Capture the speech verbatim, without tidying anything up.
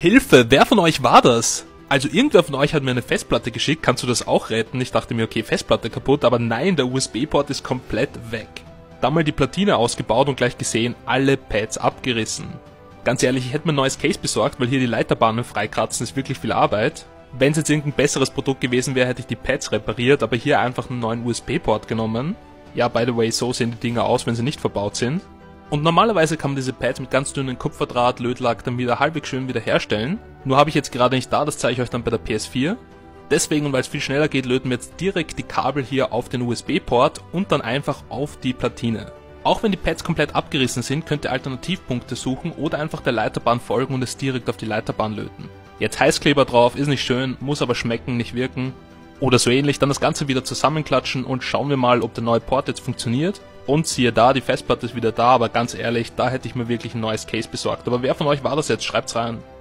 Hilfe, wer von euch war das? Also irgendwer von euch hat mir eine Festplatte geschickt, kannst du das auch retten? Ich dachte mir, okay, Festplatte kaputt, aber nein, der U S B-Port ist komplett weg. Dann mal die Platine ausgebaut und gleich gesehen, alle Pads abgerissen. Ganz ehrlich, ich hätte mir ein neues Case besorgt, weil hier die Leiterbahnen freikratzen ist wirklich viel Arbeit. Wenn es jetzt irgendein besseres Produkt gewesen wäre, hätte ich die Pads repariert, aber hier einfach einen neuen U S B-Port genommen. Ja, by the way, so sehen die Dinger aus, wenn sie nicht verbaut sind. Und normalerweise kann man diese Pads mit ganz dünnen Kupferdraht, Lötlack dann wieder halbwegs schön wieder herstellen. Nur habe ich jetzt gerade nicht da, das zeige ich euch dann bei der P S vier. Deswegen, und weil es viel schneller geht, löten wir jetzt direkt die Kabel hier auf den U S B-Port und dann einfach auf die Platine. Auch wenn die Pads komplett abgerissen sind, könnt ihr Alternativpunkte suchen oder einfach der Leiterbahn folgen und es direkt auf die Leiterbahn löten. Jetzt Heißkleber drauf, ist nicht schön, muss aber schmecken, nicht wirken. Oder so ähnlich, dann das Ganze wieder zusammenklatschen und schauen wir mal, ob der neue Port jetzt funktioniert. Und siehe da, die Festplatte ist wieder da, aber ganz ehrlich, da hätte ich mir wirklich ein neues Case besorgt. Aber wer von euch war das jetzt? Schreibt's rein.